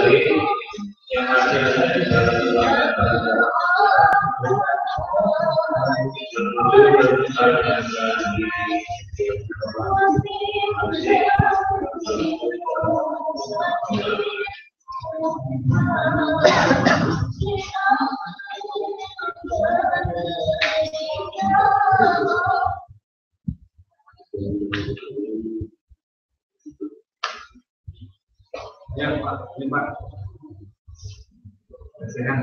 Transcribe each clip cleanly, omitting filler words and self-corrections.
Ya, Pak. Ini, Pak. Sehat.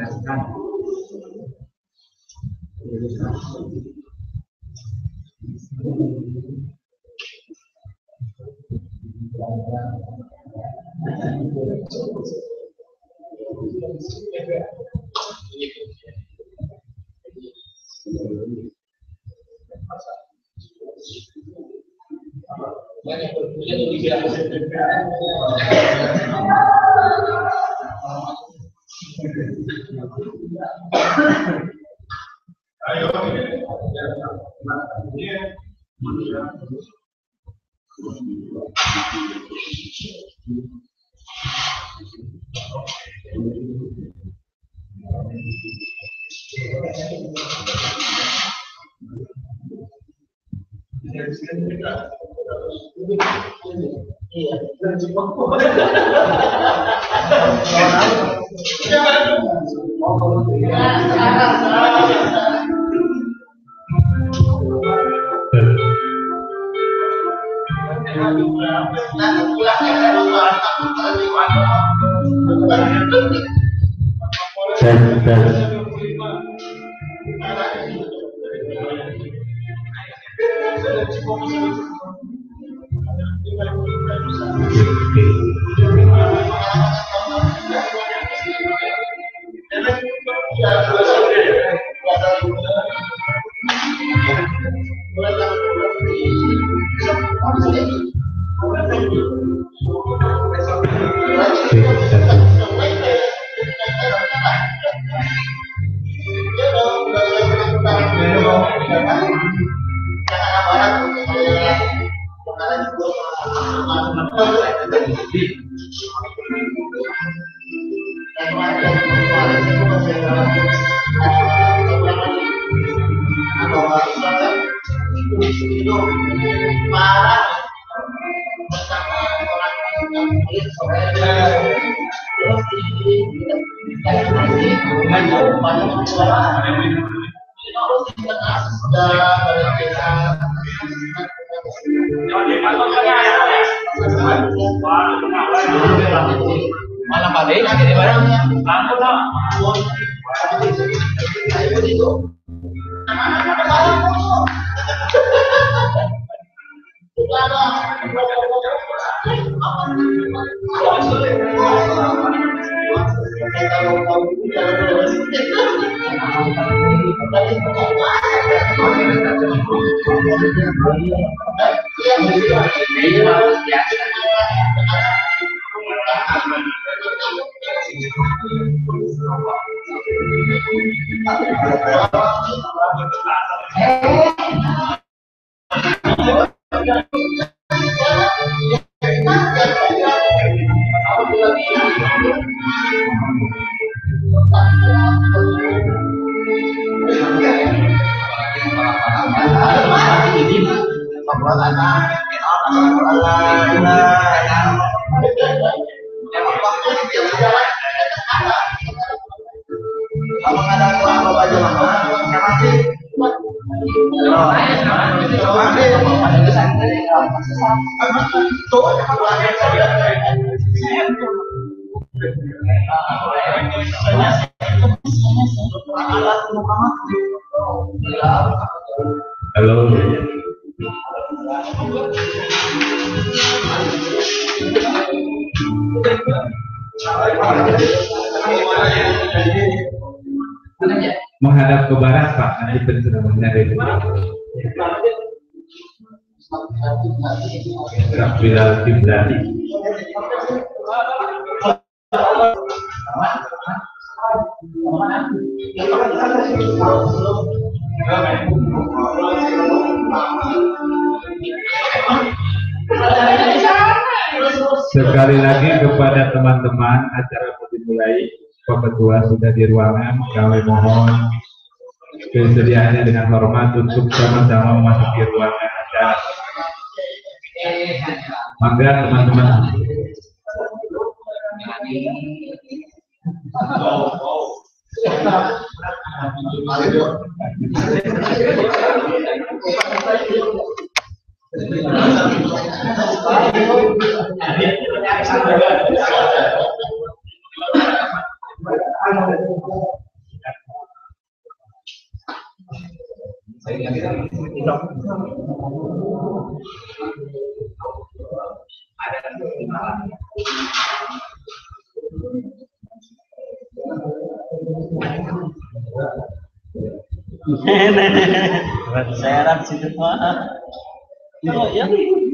Malah balik lagi di barangnya. Langsung lah. Halo. Menghadap ke barat, Pak. Nanti penceramahnya dari Bilal Tiblani. Sekali lagi kepada teman-teman, acara mau dimulai. Pak Ketua sudah di ruangan, kami mohon kesediaannya dengan hormat untuk sama-sama memasuki ruangan acara. Maka teman-teman. Serat situ mah. Oh ya.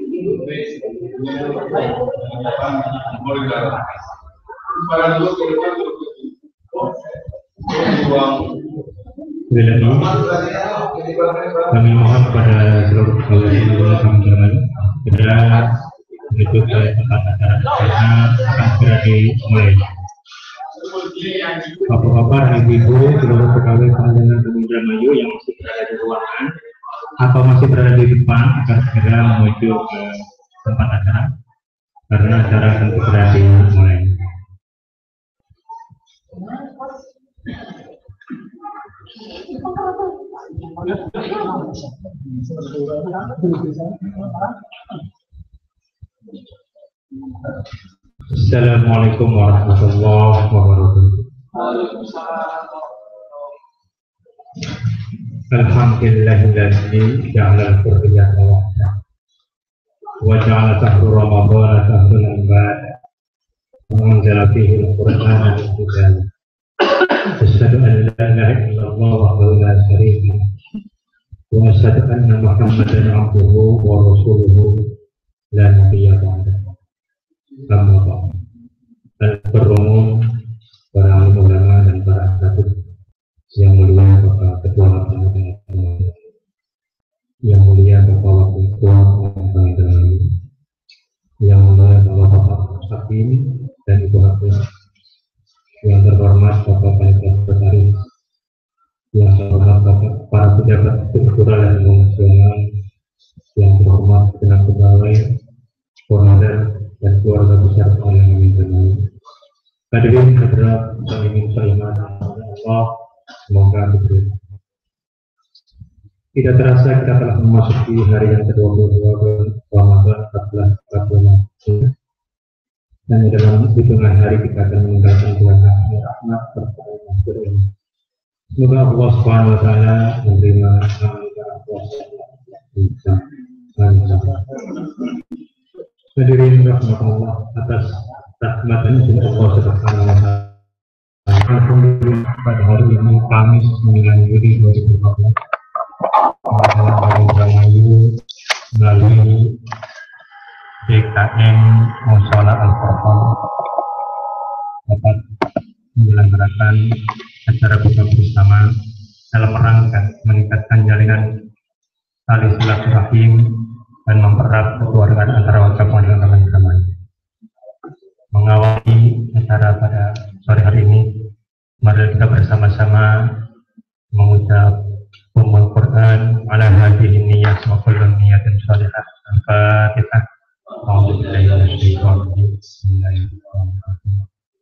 Kami mohon kepada seluruh kawan teman-teman segera menuju ke tempat acara karena akan segera dimulai. Bapak-bapak dan ibu-ibu, seluruh pegawai Pengadilan Negeri Indramayu yang masih berada di ruangan atau masih berada di depan akan segera menuju ke tempat acara karena acara akan segera dimulai. Assalamualaikum warahmatullahi wabarakatuh. Alhamdulillahilladzi ja'ala al-hurriyata wahdahu wa ja'ala shahra ramadhana shahran ibadah wa anzala fihi al-Qur'ana hudan. Asyhadu an la ilaha illallah wahdahu la syarika lahu wa asyhadu anna Muhammadan abduhu wa rasuluhu la nabiyya ba'dahu. Amma ba'du. Al-Berumum, para alim ulama dan para akademik yang mulia Bapak Ketua Lapangan, yang mulia Bapak Wakil Ketua Lapangan, yang mulia Bapak Hakim dan Ibu Hakim, yang terhormat Bapak Panitia Sekretaris, yang terhormat Bapak para pejabat struktural dan fungsional, yang terhormat segenap pegawai, komandan dan keluarga besar Pengadilan Indramayu. Hadirin hadirat kami minta iman Allah, semoga diterima. Tidak terasa kita telah memasuki hari yang ke-22 bulan Ramadan 1445. Dan di dalam hitungan hari kita akan meninggalkan bulan rahmat serta rahmat. Semoga Allah Subhanahu wa taala menerima amal puasa kita. Hadirin rahmatullah, atas rahmat dan izin Allah Subhanahu wa taala. Alhamdulillah pada hari ini Kamis 9 Juli 2020 Pengadilan Indramayu melalui DKM Mushola Al-Furqan dapat menyelenggarakan acara buka bersama dalam rangka meningkatkan jalinan tali silaturahim dan mempererat kekeluargaan antara warga Pengadilan Indramayu. Mengawali acara pada sore hari ini, mari kita bersama-sama mengucap ummul Quran ala hadhihi niyyah wa kullu niyyatin shalihah. Al-Fatihah. A'udzubillahi minasyaitonir rajim. Bismillahirrahmanirrahim.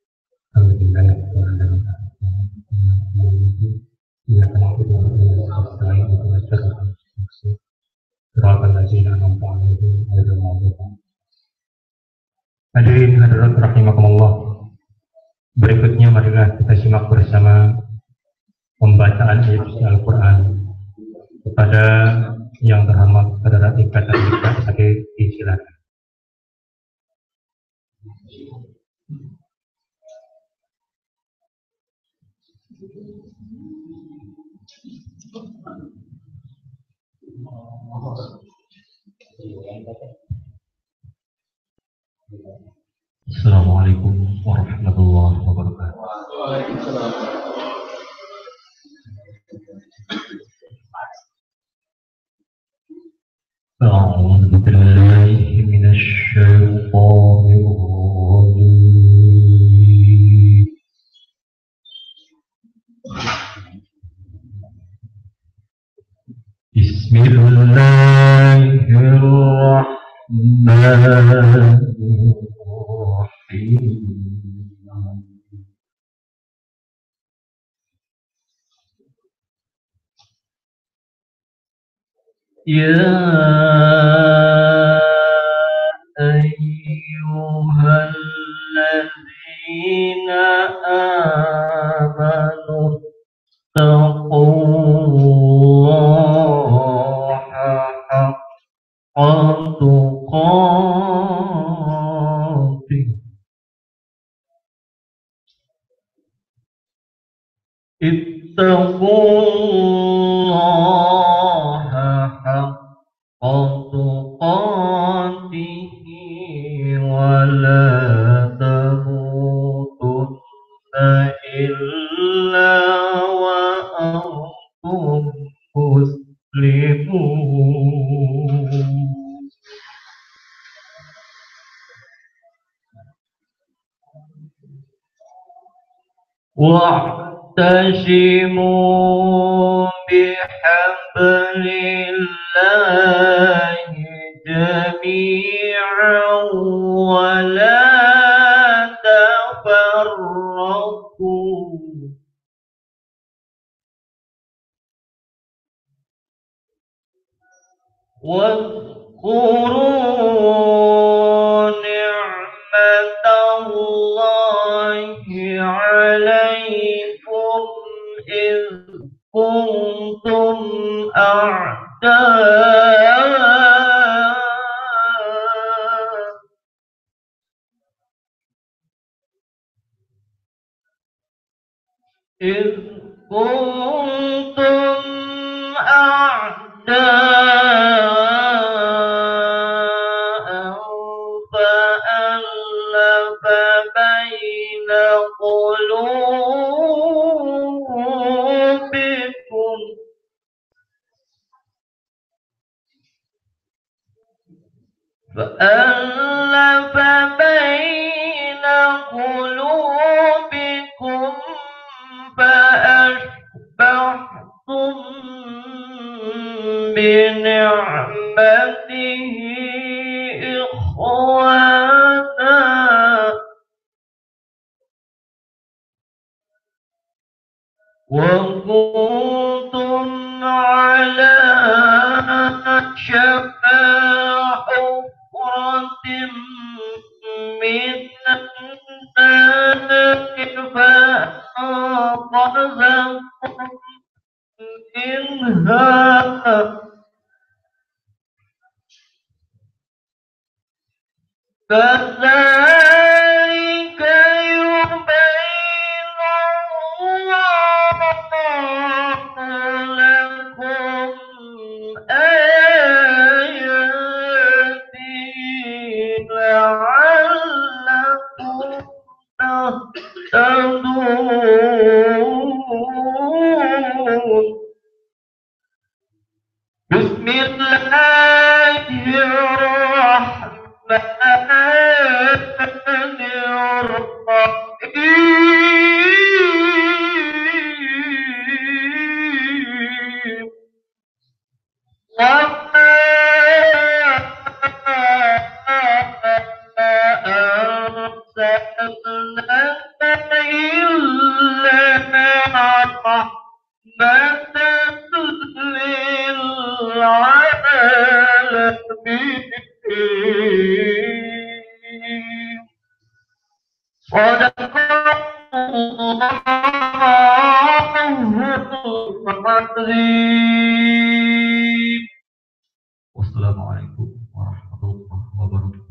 Hadirin hadirat rahimakumullah. Berikutnya marilah kita simak bersama pembacaan ayat Al-Quran kepada yang terhormat Saudara Ika Saki, silakan. Assalamualaikum warahmatullahi wabarakatuh. A'udzu billahi يا أيها الذين آمنوا اتقوا الله حق تقاته اتقوا الله حق تقاته ولا تموتن إلا وأنتم مسلمون واعتصموا بحبل الله جميعا ولا تفرقوا واذكروا نعمة الله عليكم إذ كنتم أعداء فألف بين قلوبكم فأصبحتم بنعمته إخوانا وكنتم على شفا حفرة من النار فأنقذكم منها كذلك يبين الله لكم آياته لعلكم تهتدون بسم الله الرحمن الرحيم وما أرسلناك إلا رحمة للعالمين صدق الله العظيم والسلام عليكم ورحمة الله وبركاته.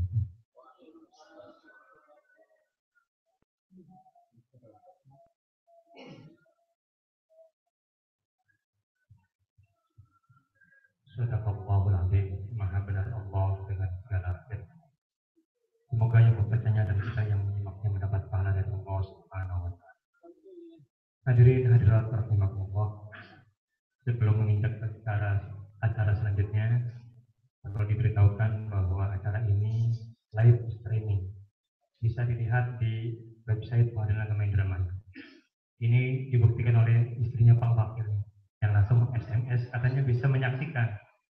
Sadaqallahul Azim. Maha benar Allah dengan segala firman. Semoga yang membacanya dan kita yang menyimaknya mendapat pahala dari Allah Subhanahu wa Ta'ala. Hadirin hadirat rahimakumullah. Sebelum menginjak ke acara selanjutnya, perlu diberitahukan bahwa acara ini live streaming. Bisa dilihat di website Pengadilan Agama Indramayu. Ini dibuktikan oleh istrinya Pak Wakil yang langsung SMS katanya bisa menyaksikan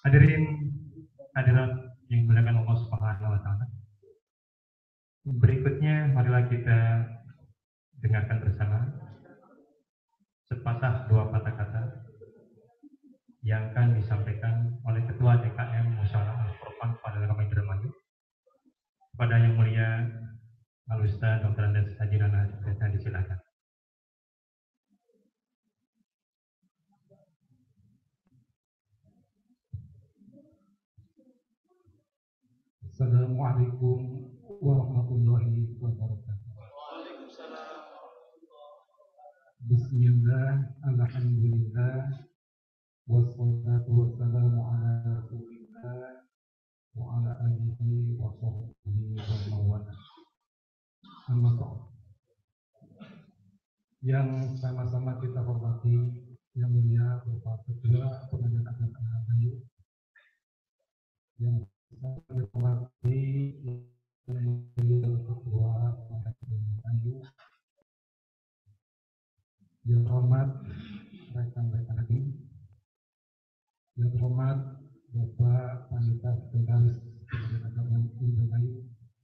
Hadirin hadirat yang dimuliakan Allah Subhanahu wa taala. Berikutnya marilah kita dengarkan bersama sepatah dua patah kata yang akan disampaikan oleh Ketua DKM Musyawarah Al-Furqan pada Kami Indramayu kepada Yang Mulia Al-Ustaz Dr. Andes Haji Nana Haji, disilakan. Assalamualaikum warahmatullahi wabarakatuh. Bismillah, alhamdulillah, wassalatu wassalamu ala rasulillah wa ala alihi wa sahbihi wa mawalah. Amma ba'd. Yang sama-sama kita hormati Yang Mulia Bapak Ketua Pengadilan Agama Indramayu, yang saya hormati Yang Mulia Ketua Pengadilan Indramayu, yang hormat rekan-rekan hakim, yang hormat Bapak Panitia Sekretaris Pengadilan Agama Indramayu,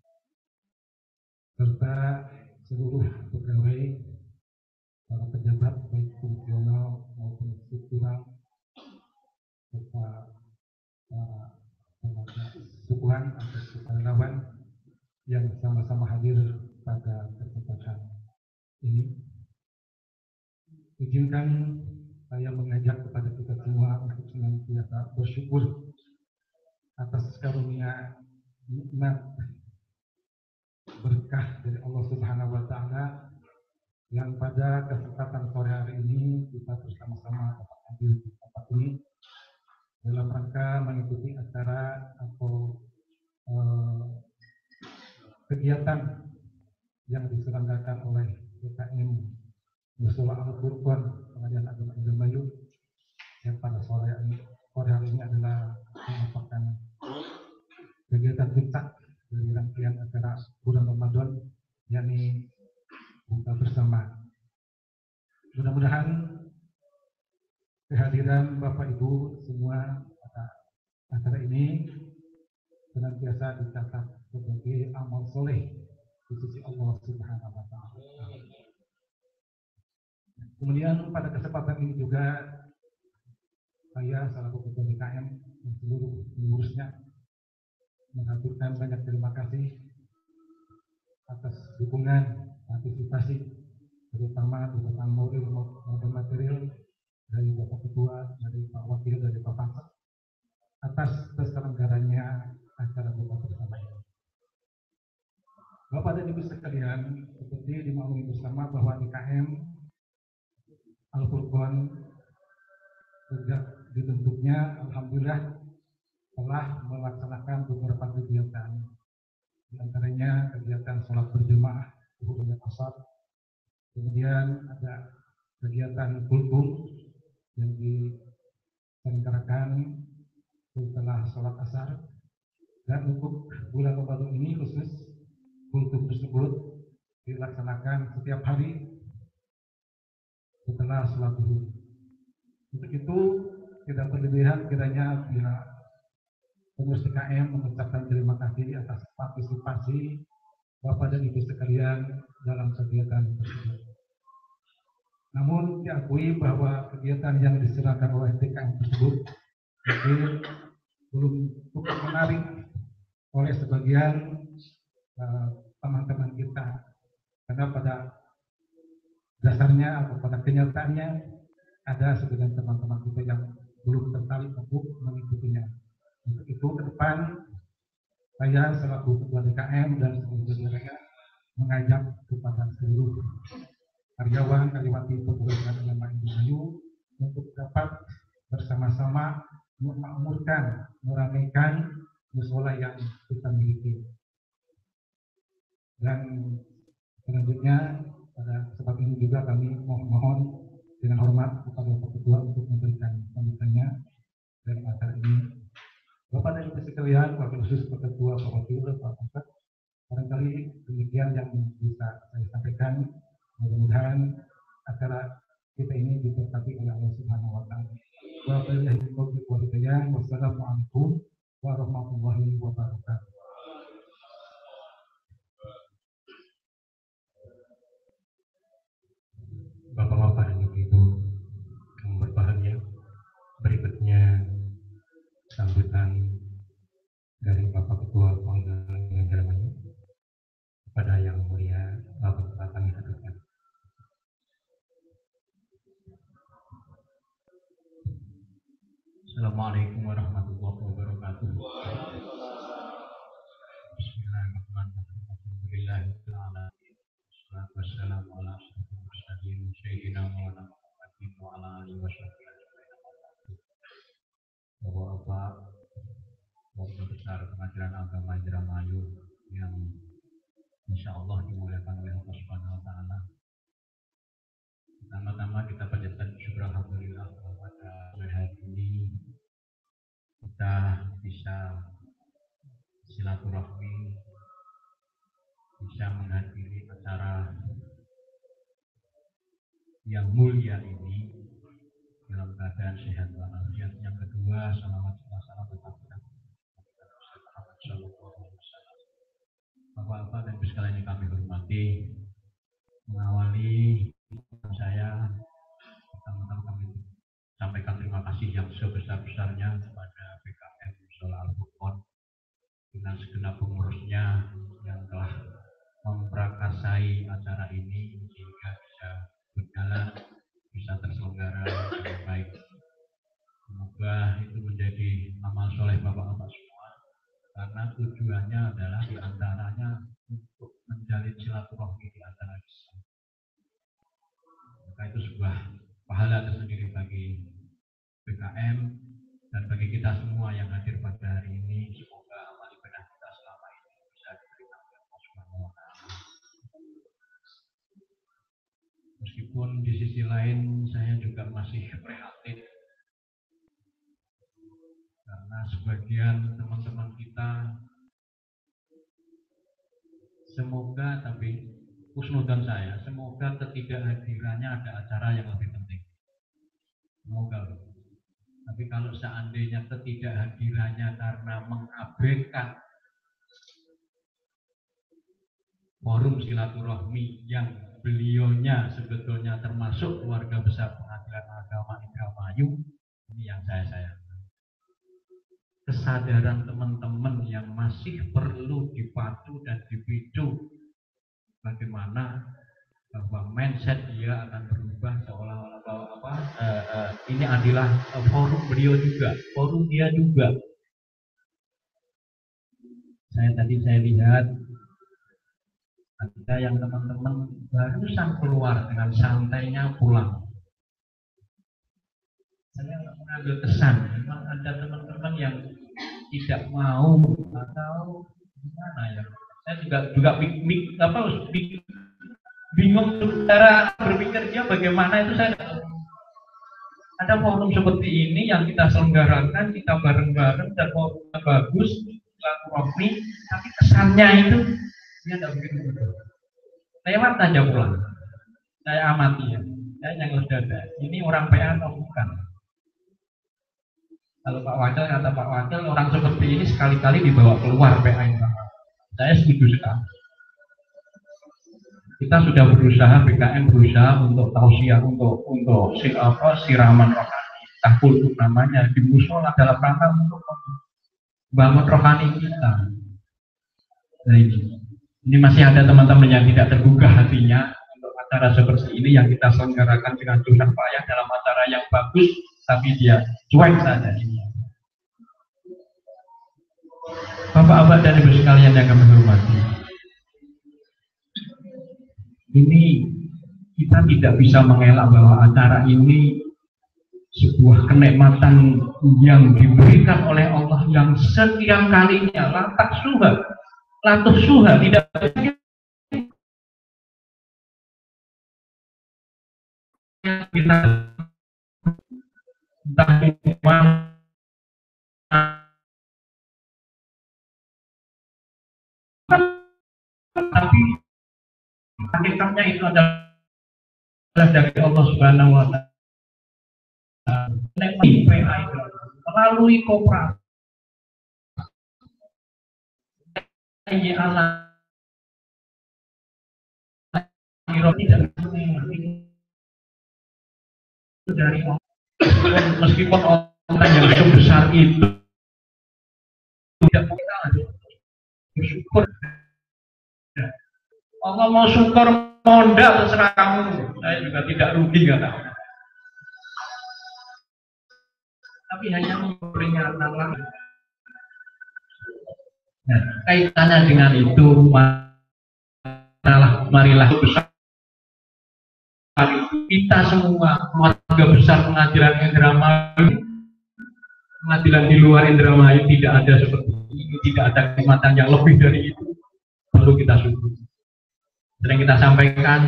serta seluruh pegawai, para pejabat baik fungsional maupun struktural, serta para tenaga sukuan atau sukarelawan yang sama-sama hadir pada kesempatan ini. Izinkan saya mengajak kepada kita semua untuk senantiasa bersyukur atas karunia nikmat berkah dari Allah Subhanahu wa taala yang pada kesempatan sore hari ini kita bersama-sama dapat hadir di tempat ini dalam rangka mengikuti acara atau kegiatan yang diselenggarakan oleh DKM Musyawarah Al-Furqan Pengadilan Agama Indramayu yang pada sore hari ini adalah merupakan kegiatan puncak dari rangkaian acara bulan Ramadan, yakni buka bersama. Mudah-mudahan kehadiran Bapak Ibu semua pada acara ini senantiasa dicatat sebagai amal soleh di sisi Allah Subhanahu wa taala. Kemudian pada kesempatan ini juga saya selaku Ketua DKM dan seluruh pengurusnya mengaturkan banyak terima kasih atas dukungan partisipasi terutama dukungan moral maupun material dari Bapak Ketua, dari Pak Wakil, dari Pak Pansek atas terselenggaranya acara buka bersama ini. Bapak dan Ibu sekalian, seperti dimaklumi bersama bahwa DKM Al-Furqan sejak dibentuknya, alhamdulillah telah melaksanakan beberapa kegiatan, di antaranya kegiatan sholat berjemaah zuhur dan asar, kemudian ada kegiatan kultum yang diselenggarakan setelah sholat asar, dan untuk bulan Ramadan ini khusus kultum tersebut dilaksanakan setiap hari setelah sholat zuhur. Untuk itu tidak berlebihan kiranya pihak pengurus DKM mengucapkan terima kasih atas partisipasi Bapak dan Ibu sekalian dalam kegiatan tersebut. Namun diakui bahwa kegiatan yang diserahkan oleh DKM tersebut mungkin belum cukup menarik oleh sebagian teman-teman kita, karena pada dasarnya atau pada kenyataannya ada sebagian teman-teman kita yang belum tertarik untuk mengikutinya. Untuk itu ke depan saya selaku Ketua DKM dan seluruh jajarannya mengajak kepada seluruh karyawati pegawai Agama Indramayu untuk dapat bersama-sama memakmurkan, meramaikan mushola yang kita miliki. Dan selanjutnya pada kesempatan ini juga kami mohon dengan hormat kepada Bapak Ketua untuk memberikan sambutannya dalam acara ini. Bapak dan Ibu sekalian, wakil khusus Pak Ketua, Pak Wakil, Pak Pansek, barangkali demikian yang bisa saya sampaikan. Mudah-mudahan acara kita ini diberkati oleh Allah Subhanahu wa taala. Wa billahi taufiq wal hidayah. sekalian, wassalamualaikum warahmatullahi wabarakatuh. Bapak-bapak dan ibu-ibu yang berbahagia, berikutnya sambutan dari Bapak Ketua Pengadilan Negeri kepada yang mulia Bapak kami haturkan. Assalamualaikum warahmatullahi wabarakatuh. Bismillahirrahmanirrahim. Alhamdulillahirrahmanirrahim. Wassalamu ala asyrafil mursalin sayyidina Maulana Muhammadin wa ala alihi washabbihi ajmain. Bapak-bapak, Wakil Besar Pengadilan Agama Indramayu yang insya Allah dimuliakan oleh Allah Subhanahu wa Ta'ala. Pertama-tama kita panjatkan syukur alhamdulillah pada hari ini kita bisa silaturahmi, bisa menghadiri acara yang mulia ini dalam keadaan sehat walafiat. Yang kedua, salawat salam tetap Bapak-bapak dan ibu sekalian yang kami hormati, mengawali saya pertama-tama kami sampaikan terima kasih yang sebesar-besarnya kepada BKM Mushola Al-Furqon dengan segenap pengurusnya yang telah memprakarsai acara ini sehingga bisa berjalan, bisa terselenggara dengan baik. Semoga itu menjadi amal soleh bapak-bapak semua, karena tujuannya adalah diantaranya untuk menjalin silaturahmi di antara kita. Maka itu sebuah pahala tersendiri bagi BKM dan bagi kita semua yang hadir pada hari ini. Semoga amal ibadah kita selama ini bisa diterima oleh Allah Subhanahu wa Ta'ala. Meskipun di sisi lain saya juga masih prihatin karena sebagian teman-teman kita semoga, tapi husnudzon saya, semoga ketidakhadirannya ada acara yang lebih penting. Semoga. Tapi kalau seandainya ketidakhadirannya karena mengabaikan forum silaturahmi yang beliaunya sebetulnya termasuk keluarga besar Pengadilan Agama Indramayu, ini yang saya sayangkan. Kesadaran teman-teman yang masih perlu dipacu dan dipicu bagaimana bahwa mindset dia akan berubah seolah-olah bahwa ini adalah forum beliau juga, forum dia juga. Saya lihat ada yang teman-teman barusan keluar dengan santainya pulang. Saya mengambil kesan, memang ada teman-teman yang tidak mau atau gimana ya. Saya juga bingung cara berpikir dia bagaimana itu. Saya ada forum seperti ini yang kita selenggarakan, kita bareng-bareng dan forumnya bagus, silaturahmi, tapi kesannya itu dia tidak begitu betul. Lewat aja pulang. Saya amati ya, saya yang dada. Ini orang PA atau bukan? Kalau Pak Wakil kata Pak Wakil, orang seperti ini sekali-kali dibawa keluar PA ini. Saya setuju sekali. Kita sudah berusaha, BKM berusaha untuk tausiah, untuk siraman rohani, tahkuluk namanya, di musola dalam rangka untuk membangun rohani kita. Nah ini masih ada teman-teman yang tidak tergugah hatinya untuk acara seperti ini yang kita selenggarakan dengan susah payah dalam acara yang bagus, tapi dia cuek saja ini. Bapak-bapak dan ibu sekalian yang kami hormati, ini kita tidak bisa mengelak bahwa acara ini sebuah kenikmatan yang diberikan oleh Allah yang sekian kalinya latuh suha tidak kita entah tapi hakikatnya itu adalah dari Allah Subhanahu wa Ta'ala. Kalau melalui koperasi anak tidak dari meskipun orang yang sebesar itu tidak kita bersyukur. Allah mau syukur mau ndak terserah kamu, saya juga tidak rugi nggak tahu. Tapi hanya memberikan lagi. Nah, kaitannya dengan itu marilah besar kita semua keluarga besar pengadilan Indramayu, pengadilan di luar Indramayu tidak ada seperti ini, tidak ada kenikmatan yang lebih dari itu. Perlu kita syukuri. Sering kita sampaikan,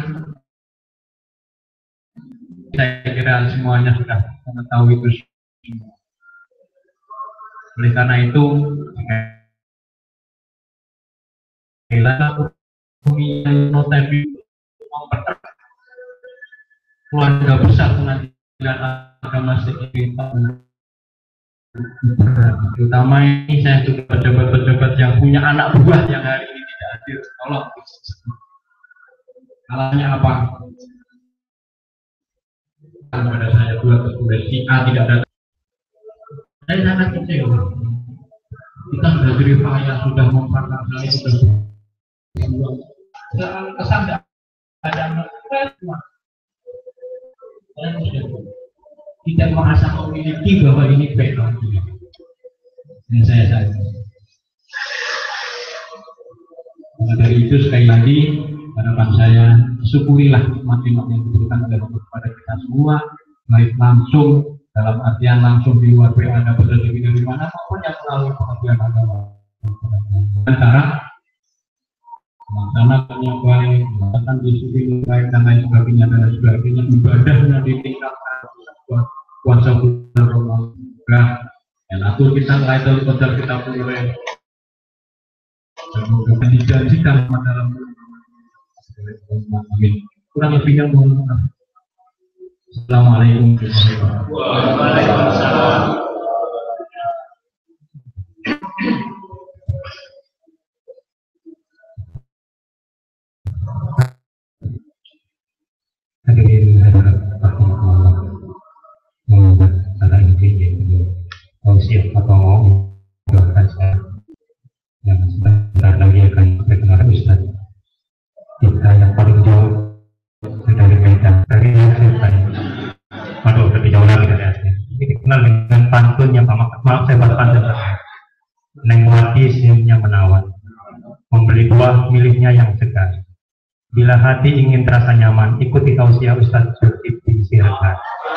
saya kira semuanya sudah mengetahui itu semua. Oleh karena itu, keluarga besar pengadilan agama sekitar, terutama ini saya juga pejabat-pejabat yang punya anak buah yang hari ini tidak hadir. Tolong, kalanya apa? Kalau ada saya dua petugas si A tidak datang, saya sangat kecewa. Kita sudah berupaya, sudah memperkenalkan, sudah kesan tidak ada tidak merasa memiliki bahwa ini background. Ini saya saja. Maka dari itu sekali lagi harapan saya, syukurilah nikmat-nikmat yang diberikan oleh Allah kepada kita semua, baik langsung dalam artian langsung di luar Anda berada dari mana maupun yang melalui pengabdian agama. Antara melaksanakan yang baik, melaksanakan disiplin baik dan lain sebagainya dan sebagainya, ibadahnya ditingkatkan, puasa bulan Ramadan, dan atur kita Lailatul Qadar kita boleh. Semoga dijanjikan dalam amin. Kurang lebihnya mohon maaf. Assalamualaikum warahmatullahi wabarakatuh. Hadirin hadirat rahmatullah, membuat cara ini tausiah atau mau mendoakan saya yang sebentar lagi akan berkenal Ustaz kita yang paling jauh dari Medan, dari Aceh. Aduh, lebih jauh lagi dari Aceh. Ini dikenal dengan pantunnya, maaf saya bahas pantun. Neng Wati senyumnya menawan, membeli buah miliknya yang segar. Bila hati ingin terasa nyaman, ikuti tausiah Ustaz Zulkifli Siregar.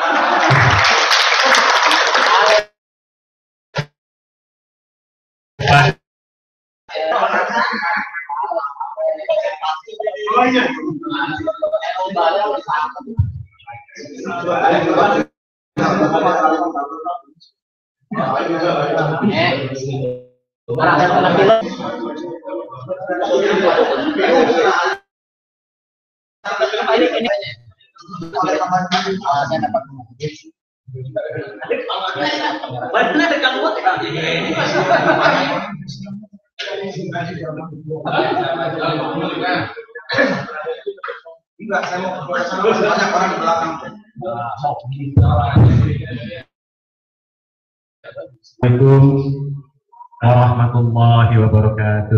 Assalamualaikum warahmatullahi wabarakatuh.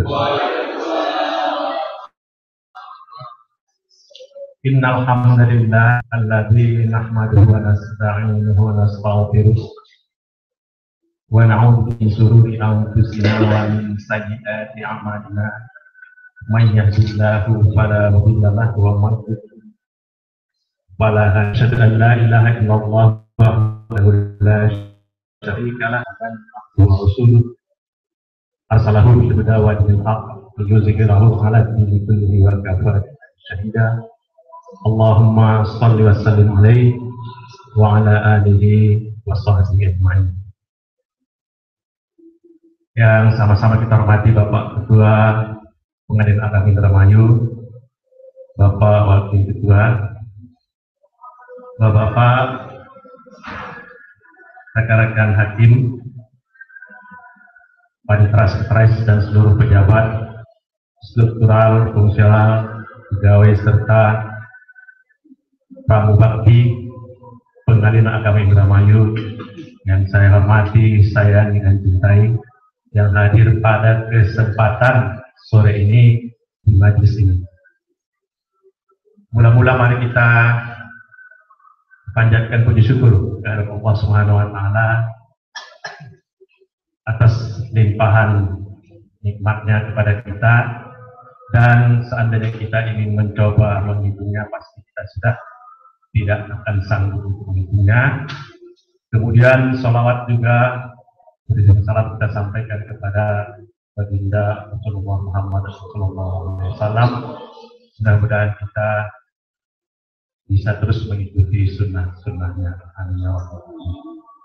Innal hamdalillah alladzi nahmaduhu wa nasta'inuhu wa nastaghfiruh wa na'udzu min shururi anfusina wa min sayyiati a'malina. May yahdihillahu fala mudilla lahu wa may yudlil fala hadiya lahu. La ilaha illallah wahdahu la syarika lahu wa rasuluhu arsalahu bil huda wa dinil haqq liyuzhirahu 'ala dini kullihi wa kafa syahida. Allahumma shalli wa sallim alaihi wa ala alihi wa sahbihi ajma'in. Yang sama-sama kita hormati Bapak Ketua Pengadilan Agama Indramayu, Bapak Wakil Ketua, Bapak-bapak, rekan-rekan hakim, panitia sekretaris dan seluruh pejabat struktural, fungsional, pegawai serta pramugari Pengadilan Agama Indramayu yang saya hormati, sayangi dan cintai, yang hadir pada kesempatan sore ini di majelis ini. Mula-mula mari kita panjatkan puji syukur kepada Allah Subhanahu wa taala atas limpahan nikmatnya kepada kita, dan seandainya kita ingin mencoba menghitungnya pasti kita sudah tidak akan sanggup untuk menghitungnya. Kemudian sholawat juga salam kita sampaikan kepada baginda Rasulullah Muhammad SAW. Mudah-mudahan kita bisa terus mengikuti sunnah-sunnahnya. Amin ya rabbal alamin.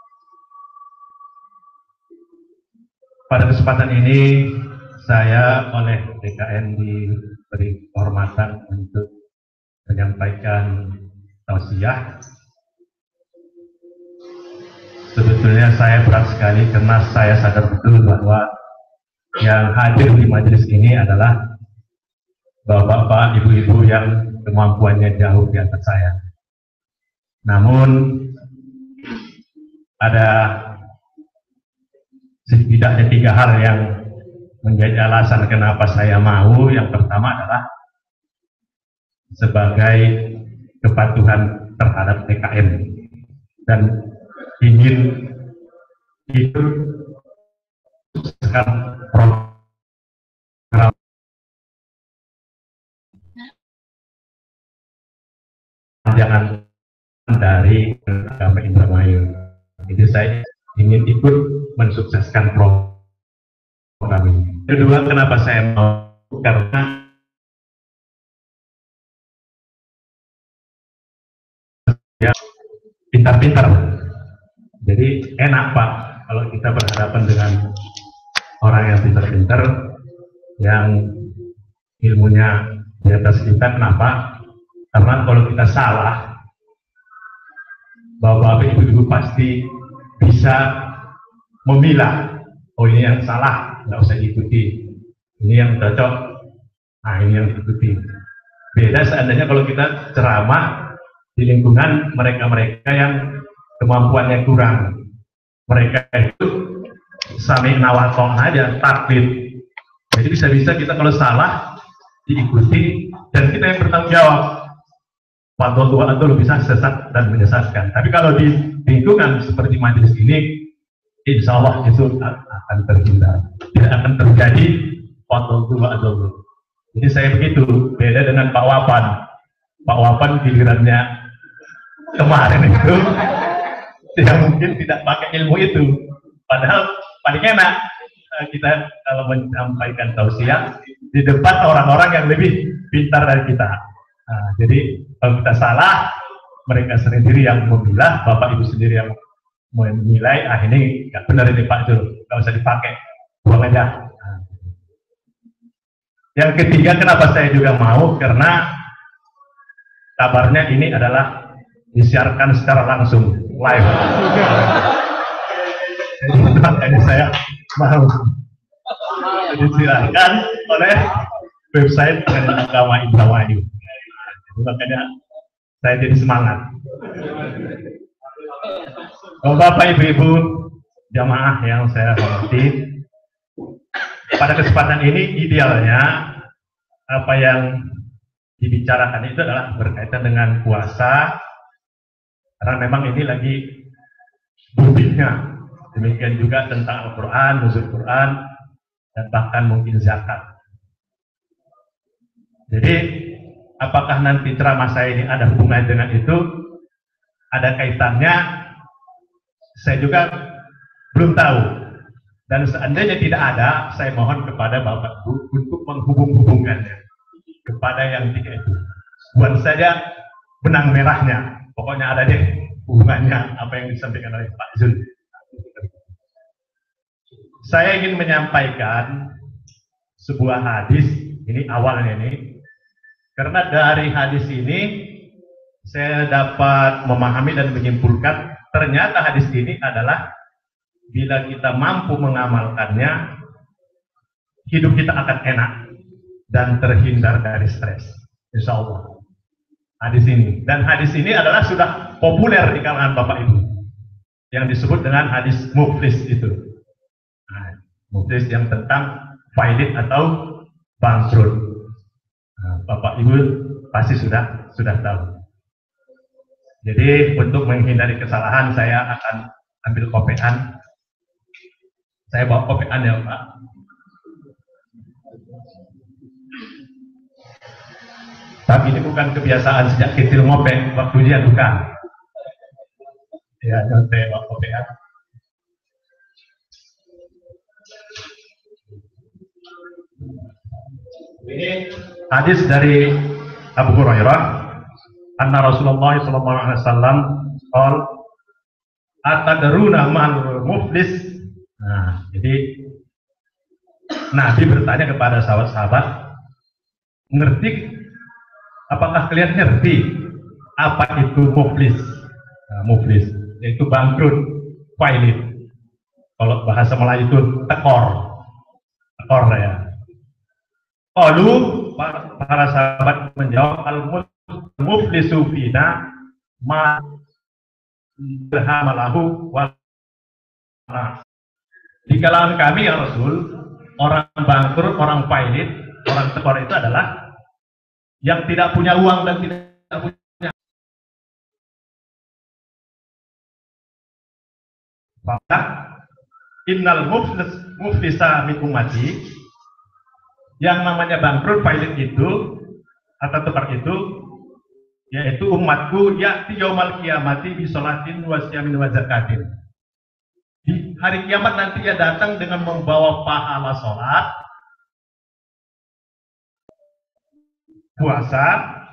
Pada kesempatan ini saya oleh DKN diberi kehormatan untuk menyampaikan tausiah. Sebetulnya saya berat sekali karena saya sadar betul bahwa yang hadir di majelis ini adalah bapak-bapak, ibu-ibu yang kemampuannya jauh di atas saya. Namun ada setidaknya 3 hal yang menjadi alasan kenapa saya mau. Yang pertama adalah sebagai kepatuhan terhadap TKN dan ingin itu sekarang program jangan dari Agama Indramayu. Jadi saya ingin ikut mensukseskan program ini. Kedua, kenapa saya mau? Karena ya pintar-pintar. Jadi enak Pak kalau kita berhadapan dengan orang yang pintar-pintar, yang ilmunya di atas kita. Kenapa? Karena kalau kita salah, bapak-bapak, ibu-ibu pasti bisa memilah. Oh, ini yang salah, nggak usah diikuti. Ini yang cocok, nah ini yang diikuti. Beda seandainya kalau kita ceramah di lingkungan mereka-mereka yang kemampuannya kurang. Mereka itu sami nawaton aja, taklid. Jadi bisa-bisa kita kalau salah diikuti dan kita yang bertanggung jawab. Fatwa tua itu bisa sesat dan menyesatkan. Tapi kalau di lingkungan seperti majelis ini, insya Allah itu akan terhindar, tidak akan terjadi fatwa tua itu. Jadi saya begitu, beda dengan Pak Wapan. Pak Wapan gilirannya kemarin itu tidak mungkin tidak pakai ilmu itu. Padahal paling enak kita kalau menyampaikan tausiah di depan orang-orang yang lebih pintar dari kita. Nah, jadi kalau kita salah, mereka sendiri yang memilah, bapak ibu sendiri yang menilai, ah ini nggak benar ini Pak Jul, nggak usah dipakai, buang aja. Nah. Yang ketiga, kenapa saya juga mau? Karena kabarnya ini adalah disiarkan secara langsung, live. Jadi makanya saya mau disiarkan oleh website Pengadilan Agama Indramayu. Makanya saya jadi semangat. Bapak, ibu-ibu, jamaah yang saya hormati, pada kesempatan ini idealnya apa yang dibicarakan itu adalah berkaitan dengan puasa, karena memang ini lagi boomingnya. Demikian juga tentang Al-Quran, nuzul Quran, dan bahkan mungkin zakat. Jadi apakah nanti ceramah saya ini ada hubungan dengan itu, ada kaitannya, saya juga belum tahu. Dan seandainya tidak ada, saya mohon kepada Bapak Ibu untuk menghubung-hubungkannya kepada yang tiga itu. Buat saja benang merahnya, pokoknya ada deh hubungannya apa yang disampaikan oleh Pak Zul. Saya ingin menyampaikan sebuah hadis, ini awalnya ini, karena dari hadis ini saya dapat memahami dan menyimpulkan ternyata hadis ini adalah bila kita mampu mengamalkannya, hidup kita akan enak dan terhindar dari stres, insya Allah. Hadis ini, dan hadis ini adalah sudah populer di kalangan Bapak Ibu, yang disebut dengan hadis muflis itu. Nah, muflis yang tentang failit atau bangkrut. Nah, Bapak Ibu pasti sudah tahu. Jadi untuk menghindari kesalahan, saya akan ambil kopean. Saya bawa kopean ya Pak. Tapi ini bukan kebiasaan sejak kecil ngopek, waktu dia bukan. Ya, saya bawa kopean. Ini hadis dari Abu Hurairah, anna Rasulullah sallallahu alaihi wasallam qol atadruna man muflis. Nah, jadi Nabi bertanya kepada sahabat-sahabat, ngerti, apakah kalian ngerti apa itu muflis? Nah, muflis yaitu bangkrut, failit. Kalau bahasa Melayu itu tekor ya. Lalu para sahabat menjawab, al-muflisu fina ma berhamalahu wa. Di kalangan kami ya Rasul, orang bangkrut, orang failit, orang tekor itu adalah yang tidak punya uang dan tidak punya. Maka innal muflisa min ummati, yang namanya bangkrut failit itu atau tekor itu yaitu umatku, ya'ti yaumal qiyamati bi sholatin wa siyamin wa zakatin. Di hari kiamat nanti ia datang dengan membawa pahala sholat, puasa,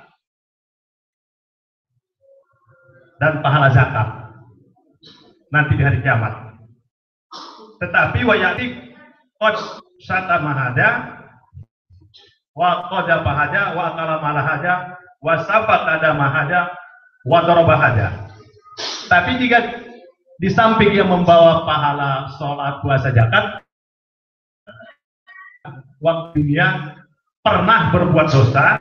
dan pahala zakat. Nanti di hari kiamat. Tetapi wayati qad syata mahada wa qada bahada wa akala malahada wa sabaqada mahada wa daraba hada. Tapi jika di samping yang membawa pahala sholat, puasa, zakat, waktu dia pernah berbuat dosa,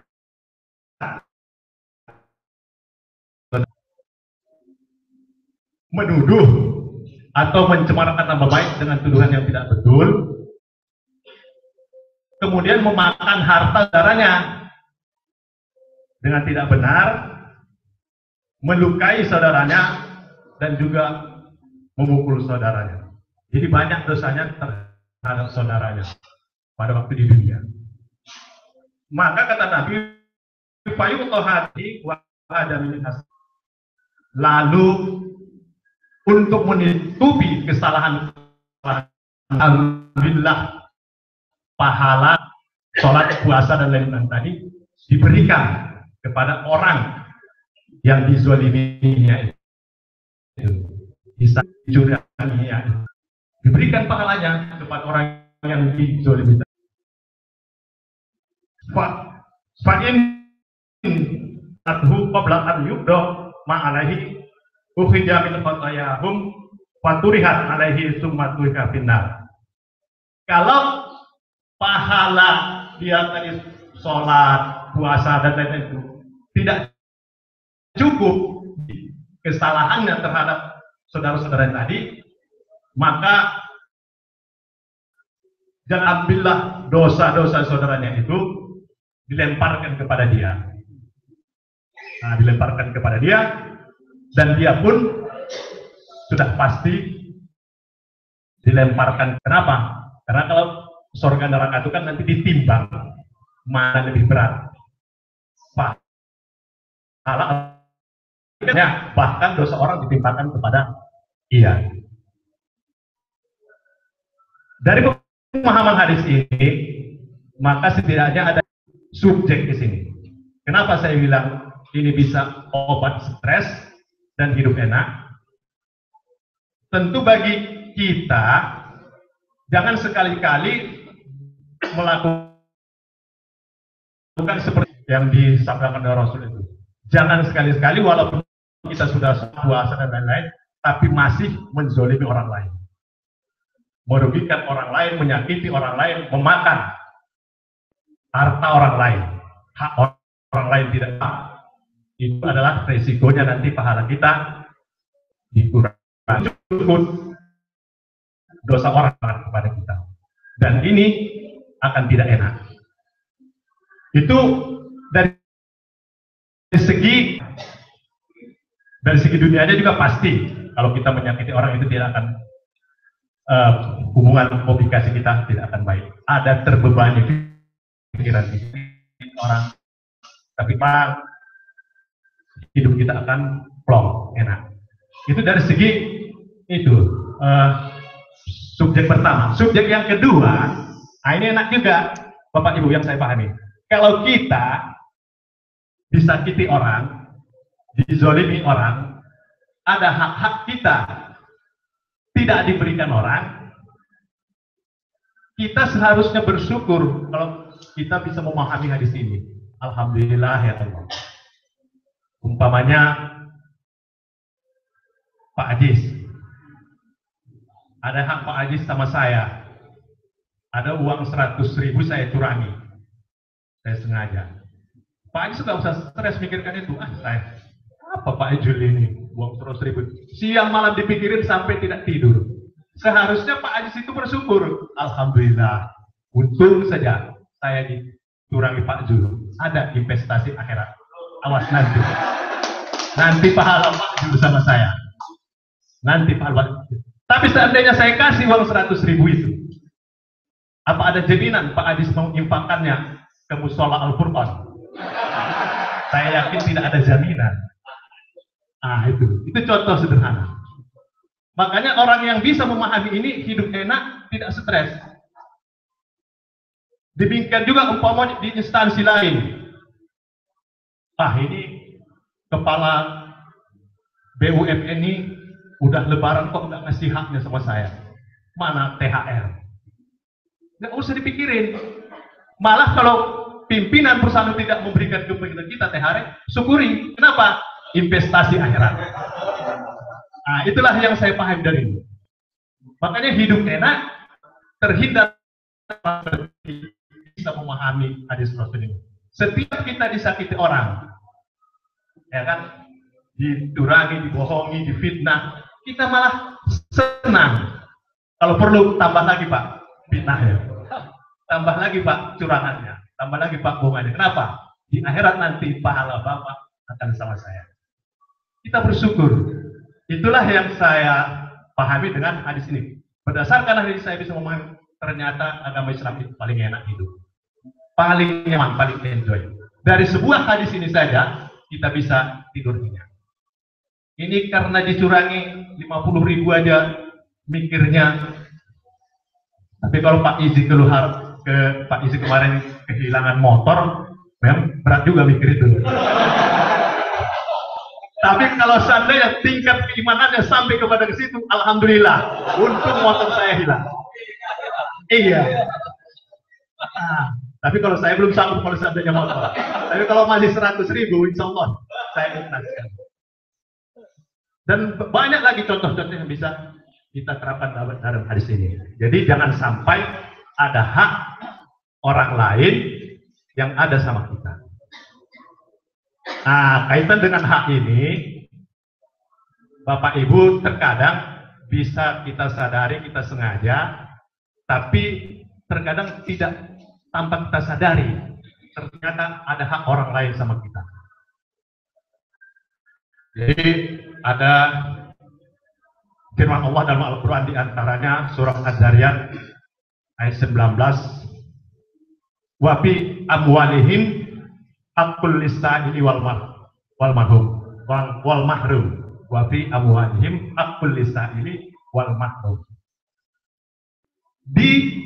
menuduh atau mencemarkan nama baik dengan tuduhan yang tidak betul, kemudian memakan harta saudaranya dengan tidak benar, melukai saudaranya, dan juga memukul saudaranya. Jadi banyak dosanya terhadap saudaranya pada waktu di dunia. Maka kata Nabi, lalu untuk menutupi kesalahan, alhamdulillah pahala sholat, puasa, dan lain-lain tadi diberikan kepada orang yang dizoliminya itu. Bisa dicurinya, diberikan pahalanya kepada orang yang dizolimi. Fa'in adhu qabla an yubdo ma'alaihi ukhidya min khatayahum faturihat alaihi summa tuika finnar. Kalau pahala dia tadi sholat, puasa, dan lain-lain itu tidak cukup kesalahannya terhadap saudara-saudara tadi, maka jangan ambillah dosa-dosa saudaranya itu dilemparkan kepada dia. Nah, dilemparkan kepada dia, dan dia pun sudah pasti dilemparkan. Kenapa? Karena kalau surga neraka itu kan nanti ditimbang mana lebih berat. Pahala, bahkan dosa orang ditimpakan kepada ia. Dari pemahaman hadis ini, maka setidaknya ada subjek di sini. Kenapa saya bilang ini bisa obat stres dan hidup enak? Tentu bagi kita jangan sekali-kali melakukan seperti yang disabdakan oleh Rasul itu. Jangan sekali-sekali walaupun kita sudah puasa dan lain-lain, tapi masih menzolimi orang lain. merugikan orang lain, menyakiti orang lain, memakan harta orang lain, hak orang lain tidak hak. Itu adalah resikonya nanti pahala kita dikurangi dosa orang kepada kita. Dan ini akan tidak enak. Itu dari segi dunianya juga pasti. Kalau kita menyakiti orang itu tidak akan hubungan komunikasi kita tidak akan baik. Ada terbebani pikiran orang, tapi Pak, hidup kita akan plong, enak. Itu dari segi itu subjek pertama. Subjek yang kedua, ini enak juga, Bapak Ibu yang saya pahami. Kalau kita disakiti orang, dizolimi orang, ada hak-hak kita tidak diberikan orang, kita seharusnya bersyukur kalau kita bisa memahami hadis ini. Alhamdulillah ya Allah. Umpamanya Pak Ajis, ada hak Pak Ajis sama saya, ada uang 100.000 saya curangi, saya sengaja. Pak Ajis nggak usah stres mikirkan itu. Saya apa Pak Ejul ini uang 100.000, siang malam dipikirin sampai tidak tidur. Seharusnya Pak Ajis itu bersyukur, alhamdulillah, untung saja saya dicurangi Pak Jul. Ada investasi akhirat. Awas nanti pahala Pak Jul sama saya. Nanti pahala. Tapi seandainya saya kasih uang 100.000 itu, apa ada jaminan Pak Ajis menginfakkannya ke musola Al-Furqan? Saya yakin tidak ada jaminan. Itu contoh sederhana. Makanya orang yang bisa memahami ini hidup enak, tidak stres. Demikian juga umpamanya di instansi lain. Ini kepala BUMN ini udah lebaran kok nggak ngasih haknya sama saya. Mana THR? Nggak usah dipikirin. Malah kalau pimpinan perusahaan tidak memberikan kepada kita THR, syukuri. Kenapa? Investasi akhirat. Itulah yang saya paham dari ini. Makanya hidup enak, terhindar, bisa memahami hadis Rasul ini. Setiap kita disakiti orang, ya kan, dicurangi, dibohongi, difitnah, kita malah senang. Kalau perlu tambah lagi Pak fitnahnya, tambah lagi Pak curangannya, tambah lagi Pak bohongannya. Kenapa? Di akhirat nanti pahala Bapak akan sama saya. Kita bersyukur. Itulah yang saya pahami dengan hadis ini. Berdasarkan hadis saya bisa memahami, ternyata agama Islam itu paling enak hidup, paling nyaman, paling enjoy. Dari sebuah hadis ini saja kita bisa tidur nyenyak. Ini karena dicurangi 50.000 aja mikirnya. Tapi kalau Pak Izi Pak Izi kemarin kehilangan motor, memang berat juga mikir itu. Tapi kalau seandainya tingkat keimanannya sampai kepada ke situ, alhamdulillah, untung motor saya hilang. Iya. Tapi kalau saya belum sanggup kalau seandainya motor. Tapi kalau masih 100.000, insya Allah saya ikhlaskan. Dan banyak lagi contoh-contoh yang bisa kita terapkan dalam hadis ini. Jadi jangan sampai ada hak orang lain yang ada sama kita. Kaitan dengan hak ini, Bapak Ibu, terkadang bisa kita sadari, kita sengaja, tapi terkadang tidak tanpa kita sadari, ternyata ada hak orang lain sama kita. Jadi ada firman Allah dalam Al-Quran, diantaranya surah Az-Zariyat ayat 19, wa fi amwalihim haqqul lis-sa'ili wal mahrum wa fi amwalihim haqqul lis-sa'ili wal mahrum. Di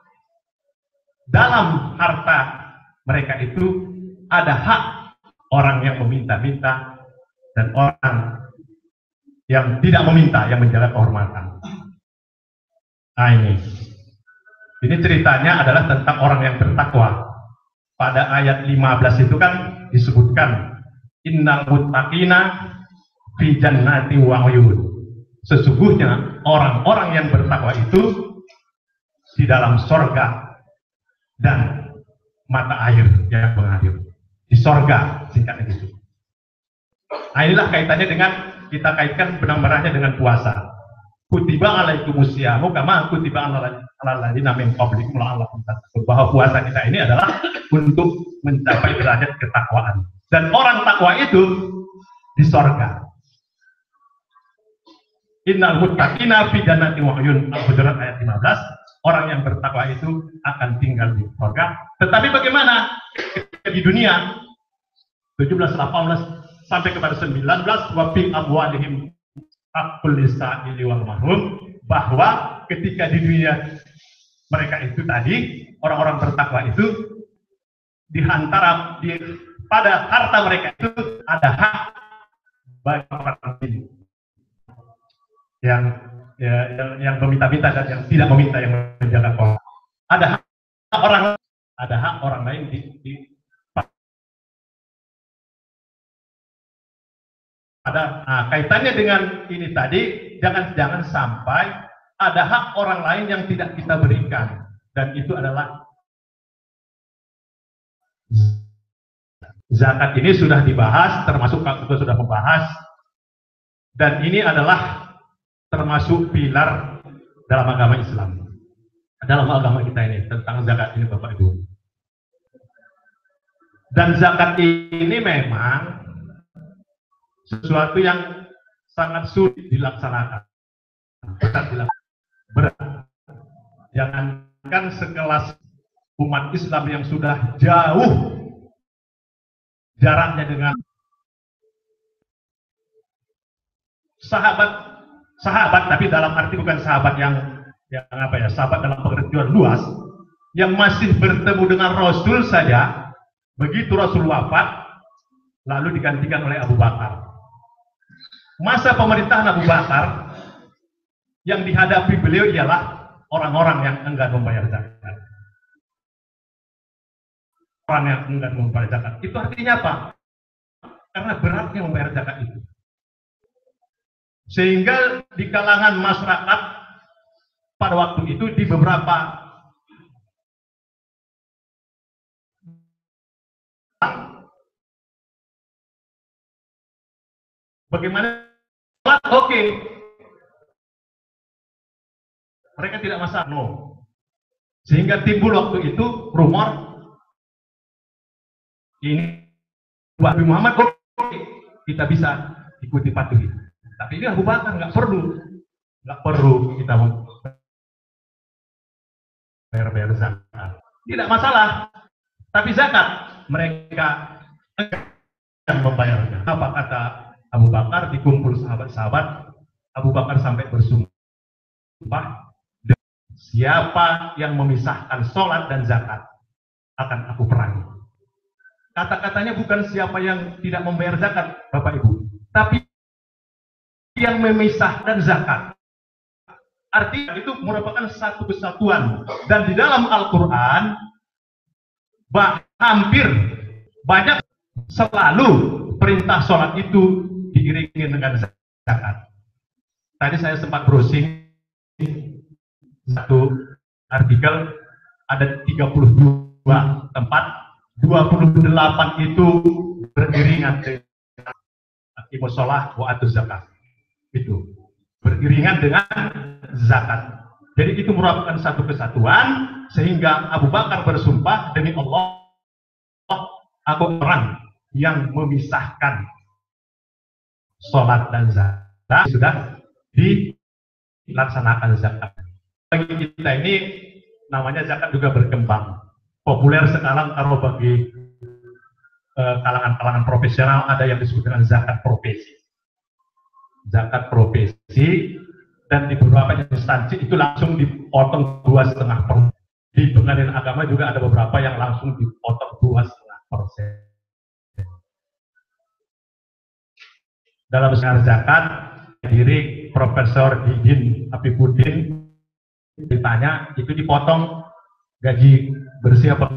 dalam harta mereka itu ada hak orang yang meminta-minta dan orang yang tidak meminta, yang menjaga kehormatan. Ini ceritanya adalah tentang orang yang bertakwa. Pada ayat 15 itu kan disebutkan innal muttaqina fi jannati wa uyun. Sesungguhnya orang-orang yang bertakwa itu di dalam sorga dan mata air yang mengalir. Di sorga, singkatnya gitu. Nah, inilah kaitannya dengan, kita kaitkan benang-benangnya dengan puasa. Kutiba alaikumusyamu kama kutiba alal ladzina min qablikum la'allakum tattaqun. Bahwa puasa kita ini adalah untuk mencapai derajat ketakwaan. Dan orang takwa itu di sorga. Innal muttaqina fi jannatin wa uyun. Al-Hujurat ayat 15. Orang yang bertakwa itu akan tinggal di sorga. Tetapi bagaimana di dunia? 17, 18 sampai kepada 19, wa fi amwalihim haqqul lisa'ili wal mahrum, bahwa ketika di dunia mereka itu tadi, orang-orang bertakwa itu pada harta mereka itu ada hak bagi orang ini yang meminta-minta dan yang tidak meminta, yang menjaga orang. Ada hak orang lain kaitannya dengan ini tadi, jangan sampai ada hak orang lain yang tidak kita berikan, dan itu adalah zakat. Ini sudah dibahas, termasuk kita sudah membahas, dan ini adalah termasuk pilar dalam agama Islam, dalam agama kita ini, tentang zakat ini, Bapak Ibu. Dan zakat ini memang sesuatu yang sangat sulit dilaksanakan, berat. Jangankan sekelas umat Islam yang sudah jauh jaraknya dengan sahabat, tapi dalam arti bukan sahabat yang sahabat dalam pengertian luas, yang masih bertemu dengan Rasul saja, begitu Rasul wafat, lalu digantikan oleh Abu Bakar. Masa pemerintahan Abu Bakar, yang dihadapi beliau ialah orang-orang yang enggan membayar zakat. Orang yang enggan membayar zakat. Itu artinya apa? Karena beratnya membayar zakat itu. Sehingga di kalangan masyarakat pada waktu itu, di beberapa bagaimana? Oke. Mereka tidak masalah, no. Sehingga timbul waktu itu rumor ini Nabi Muhammad, oke, kita bisa ikuti patuhi. Tapi ini Abu Bakar nggak perlu kita bayar zakat. Tidak masalah. Tapi zakat mereka akan membayarnya. Apa kata Abu Bakar? Dikumpul sahabat-sahabat, Abu Bakar sampai bersumpah, siapa yang memisahkan sholat dan zakat akan aku perangi. Kata-katanya bukan siapa yang tidak membayar zakat, Bapak Ibu, tapi yang memisahkan zakat. Artinya itu merupakan satu kesatuan. Dan di dalam Al-Quran hampir banyak selalu perintah sholat itu diiringi dengan zakat. Tadi saya sempat browsing satu artikel, ada 32 tempat, 28 itu beriringan dengan aqimus shalah wa atuz zakat. Itu beriringan dengan zakat. Jadi itu merupakan satu kesatuan, sehingga Abu Bakar bersumpah, demi Allah, aku orang yang memisahkan sholat dan zakat. Sudah dilaksanakan zakat. Bagi kita ini namanya zakat juga berkembang. Populer sekarang kalau bagi kalangan-kalangan profesional ada yang disebut dengan zakat profesi. Zakat profesi, dan di beberapa instansi itu langsung dipotong 2,5%. Di pengadilan agama juga ada beberapa yang langsung dipotong 2,5%. Dalam sejarah zakat, diri Profesor Didin Afifuddin ditanya, itu dipotong gaji bersih apa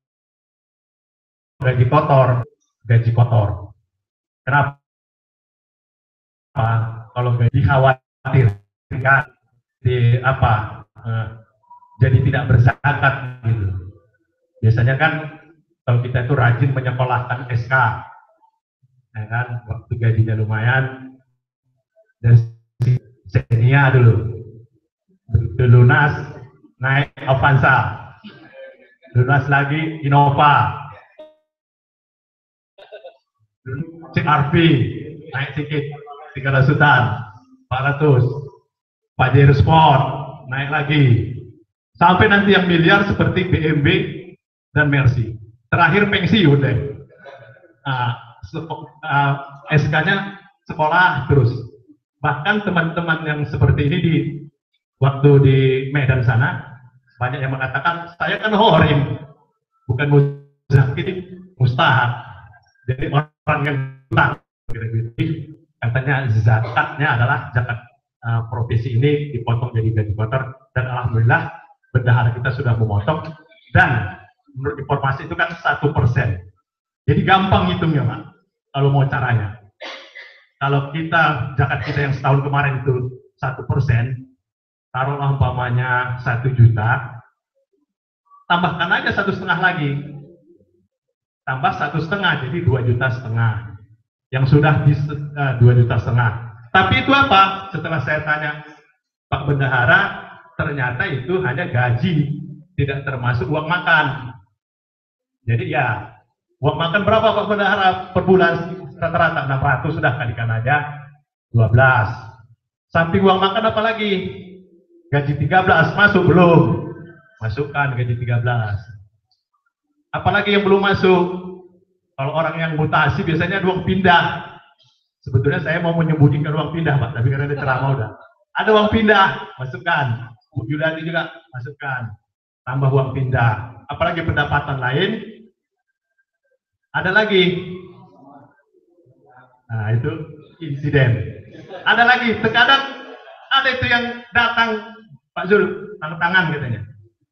gaji kotor? Gaji kotor. Kenapa? Kalau gaji khawatir kan jadi tidak berzakat gitu. Biasanya kan kalau kita itu rajin menyekolahkan SK, ya kan, waktu gajinya lumayan, dan Xenia dulu, lunas naik Avanza, lunas lagi Innova, CRV naik sedikit 300-an, 400, Pajero Sport naik lagi, sampai nanti yang miliar seperti BMW dan Mercy. Terakhir pensiun deh. SK-nya sekolah terus. Bahkan teman-teman yang seperti ini waktu di Medan sana banyak yang mengatakan saya kan horim, bukan muzakir, mustahab. Jadi orang yang utang, katanya zakatnya adalah zakat profesi ini dipotong jadi gaji kotor, dan alhamdulillah bendahara kita sudah memotong, dan menurut informasi itu kan 1%. Jadi gampang hitungnya Pak, kalau mau caranya. Kalau kita, zakat kita yang setahun kemarin itu 1%, taruhlah umpamanya 1 juta, tambahkan aja 1,5 lagi, tambah 1,5, jadi 2,5 juta. Yang sudah di 2,5 juta. Tapi itu apa? Setelah saya tanya Pak Bendahara, ternyata itu hanya gaji, tidak termasuk uang makan. Jadi ya, uang makan berapa Pak Bendahara per bulan? Rata-rata 600, sudah kalikan aja 12. Samping uang makan apa lagi? Gaji 13 masuk belum? Masukkan gaji 13. Apalagi yang belum masuk? Kalau orang yang mutasi biasanya uang pindah. Sebetulnya saya mau menyembunyikan uang pindah Pak, tapi karena ini ceramah udah. Ada uang pindah, masukkan. Bu Yulani juga masukkan. Tambah uang pindah. Apalagi pendapatan lain? Ada lagi. Nah, itu insiden. Ada lagi, terkadang ada itu yang datang, Pak Zul, tanda tangan katanya.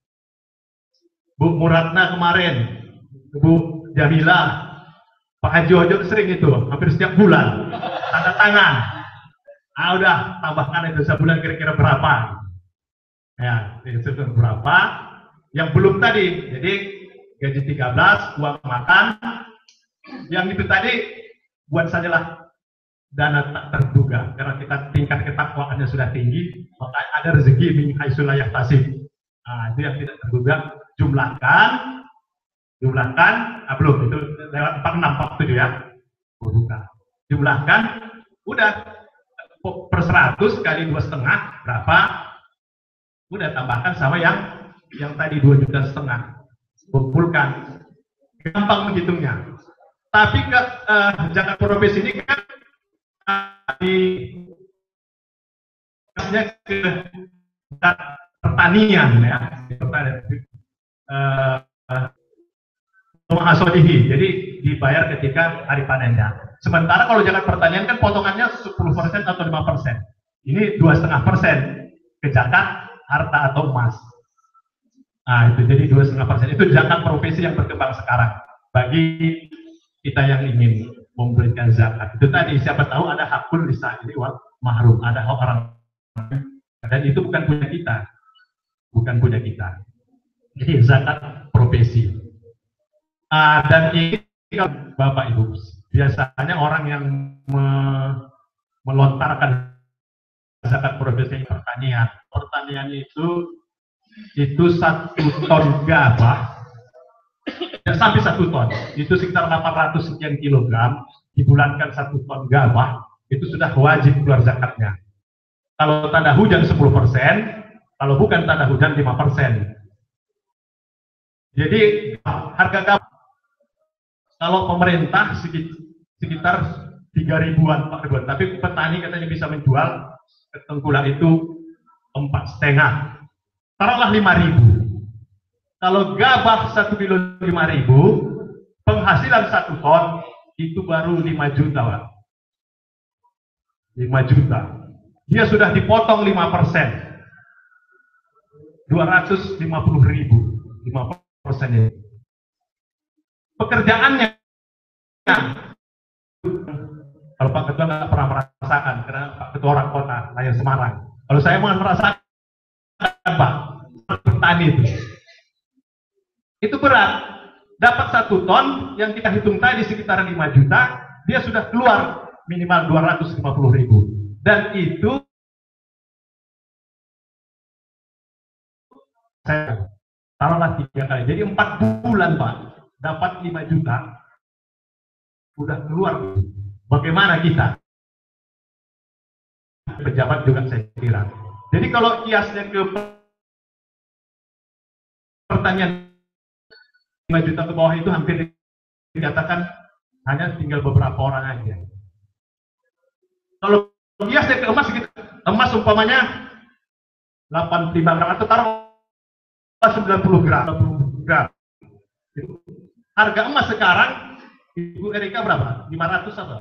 Bu Muratna kemarin, Bu Jamila, Pak Haji Ojo sering itu, hampir setiap bulan, tanda tangan. Udah, tambahkan itu sebulan kira-kira berapa. Ya, itu berapa. Yang belum tadi, jadi gaji 13, uang makan. Yang itu tadi, buat sajalah dana tak terduga, karena kita tingkat ketakwaannya sudah tinggi, maka ada rezeki min haitsu la yahtasib. Itu yang tidak terduga, jumlahkan, belum, itu lewat 46, 47 ya, bukan. Jumlahkan, udah per 100 kali 2,5 berapa? Udah tambahkan sama yang tadi 2,5 juta, kumpulkan, gampang menghitungnya. Tapi zakat profesi ini kan ke pertanian ya, mahasodihi, jadi dibayar ketika hari panennya. Sementara kalau zakat pertanian kan potongannya 10% atau 5%. Ini 2,5% ke zakat harta atau emas. Itu jadi 2,5%. Itu zakat profesi yang berkembang sekarang. Bagi kita yang ingin memberikan zakat, itu tadi siapa tahu ada hakul lisa'ili wal mahrum, ada hak orang, dan itu bukan punya kita, jadi zakat profesi. Dan ini Bapak Ibu, biasanya orang yang melontarkan zakat profesi pertanian itu 1 ton gabah, sampai 1 ton, itu sekitar 800 sekian kilogram, dibulankan 1 ton gabah, itu sudah wajib keluar zakatnya. Kalau tanda hujan 10%, kalau bukan tanda hujan 5%. Jadi harga gabah, kalau pemerintah sekitar 3.000-an, 4.000-an, tapi petani katanya bisa menjual ke tengkulak itu 4,5, taruhlah 5.000. Kalau gabah 1 kilo 5.000, penghasilan 1 ton itu baru 5 juta, Pak. 5 juta. Dia sudah dipotong 5%. 250.000. 5%-nya. Pekerjaannya, kalau Pak Ketua nggak pernah merasakan, karena Pak Ketua orang kota, lain Semarang. Kalau saya mau merasakan, Pak, petani petani itu berat. Dapat 1 ton yang kita hitung tadi sekitar 5 juta, dia sudah keluar minimal 250.000. Dan itu saya taruhlah 3 kali, jadi 4 bulan Pak, dapat 5 juta, sudah keluar. Bagaimana kita? Pejabat juga saya kira. Jadi kalau kiasnya ke pertanian 5 juta ke bawah itu hampir dikatakan hanya tinggal beberapa orang aja. Kalau kiasnya ke emas gitu, emas umpamanya 85 gram atau taruh 90 gram. Harga emas sekarang Ibu Erika berapa? 500 apa?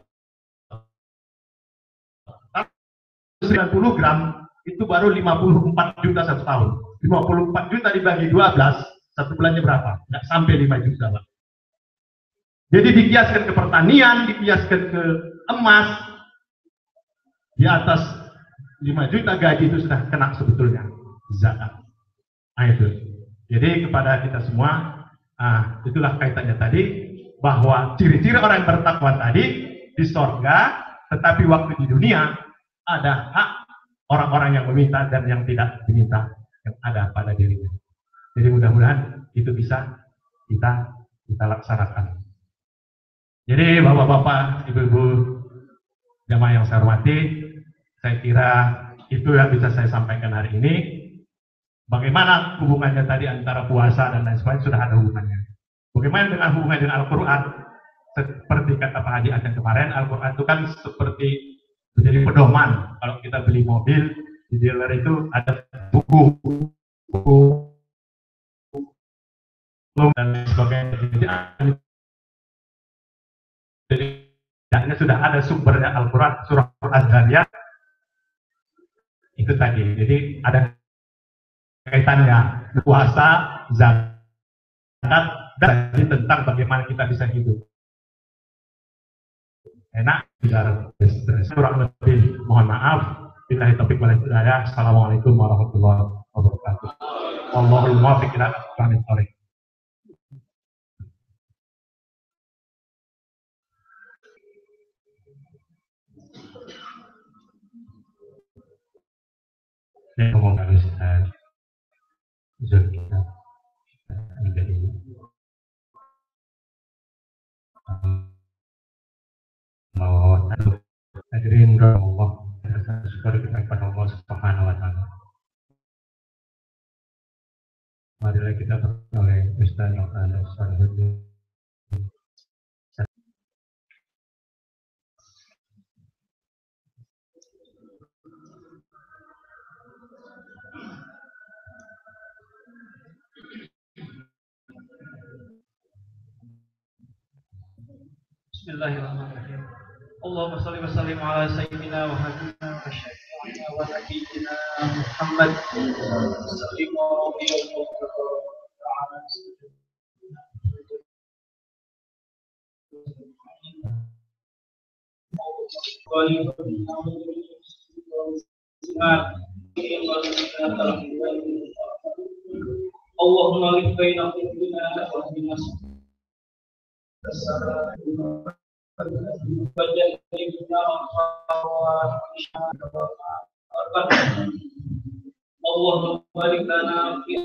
90 gram itu baru 54 juta 1 tahun. 54 juta dibagi 12, 1 bulannya berapa? Nggak sampai 5 juta, Pak. Jadi dikiaskan ke pertanian, dikiaskan ke emas, di atas 5 juta gaji itu sudah kena sebetulnya zakat. Nah itu. Jadi kepada kita semua, itulah kaitannya tadi, bahwa ciri-ciri orang yang bertakwa tadi di sorga, tetapi waktu di dunia ada hak orang-orang yang meminta dan yang tidak diminta yang ada pada dirinya. Jadi mudah-mudahan itu bisa kita laksanakan. Jadi bapak-bapak, ibu-ibu, jamaah yang saya hormati, saya kira itu yang bisa saya sampaikan hari ini. Bagaimana hubungannya tadi antara puasa dan lain sebagainya, sudah ada hubungannya. Bagaimana dengan hubungannya dengan Al-Quran? Seperti kata Pak Haji Aceh kemarin, Al-Quran itu kan seperti menjadi pedoman. Kalau kita beli mobil, di dealer itu ada buku dan sebagainya. Jadi sudah ada sumbernya Al-Quran, surah Az-Zariyat itu tadi. Jadi ada kaitannya puasa, zakat, dan tentang bagaimana kita bisa hidup enak, tidak stres. Kurang lebih mohon maaf. Billahi taufiq wal hidayah. Assalamualaikum warahmatullahi wabarakatuh. Wallahul muwaffiq ila aqwamit thoriq. Saya ngomong dari Ustaz Zulkifli menjadi hadirin Allah, syukur kita kepada Allah Subhanahu wa taala. Marilah kita beroleh Ustaz yang ada Ustaz. Bismillahirrahmanirrahim. Allahumma shalli wa sallim ala sayyidina wa habibina wa syafi'ina wa nabiyyina Muhammad sallallahu alaihi wa sallam. Allahumma baina qulubina wa bina Allahumma barik lana fi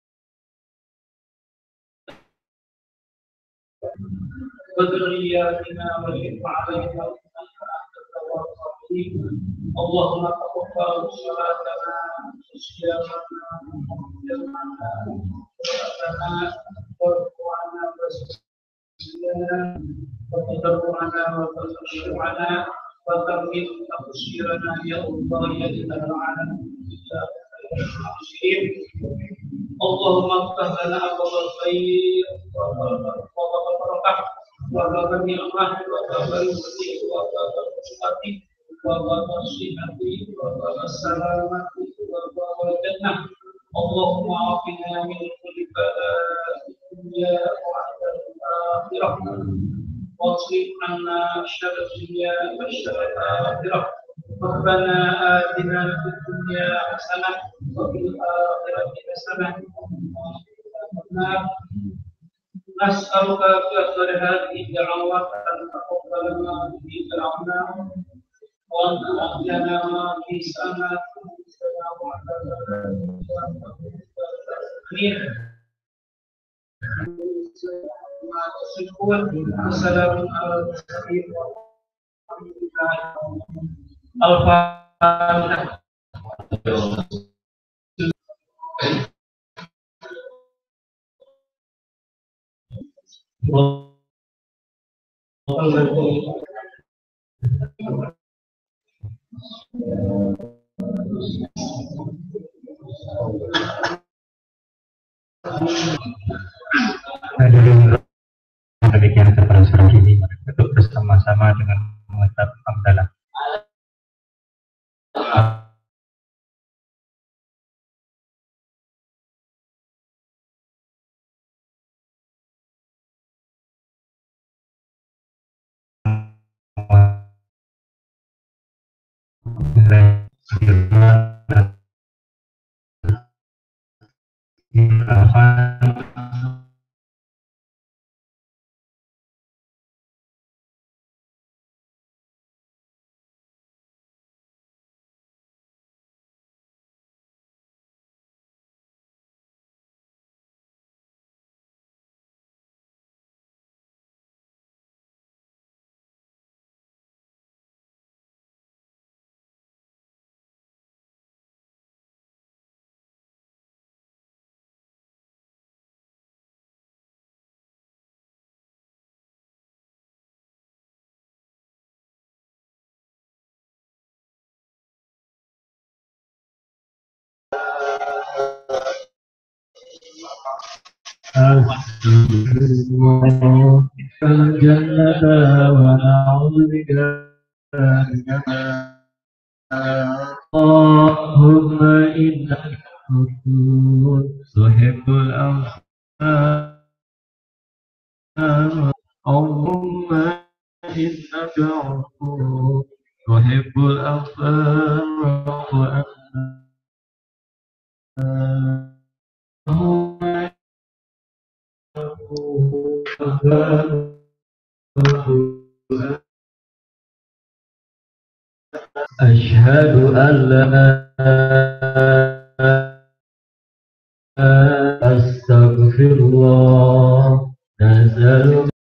dzurriyyatina wa qina Allahumma taqabbal salatana wa siyamana وتضرعنا وتخشعنا وترمي تقصيرنا يا الله يا جل العالمين اللهم افتح لنا ابواب الخير وابواب البركه وابواب النعمه وابواب الرزق وابواب الرحمه وابواب الصحه وابواب السلامه وابواب الجنه اللهم عافنا من كل بلاء الدنيا وعذاب الآخرة واصرف عنا شر الدنيا وشر الآخرة ربنا آتنا في الدنيا حسنة وفي الآخرة حسنة نسألك بأفضل هذه الدعوات أن تقبل لنا به دعونا وأن تؤتينا ما في سماء والسلام على المرسلين والحمد لله. الفاتحة. Hadirin, demikian keterangan ini untuk bersama-sama dengan mengucap hamdalah. الجنة ونعوذ بك من اللهم إنك غفور تحب الأغفار اللهم إنك غفور تحب الأغفار أشهد أن لا أستغفر الله.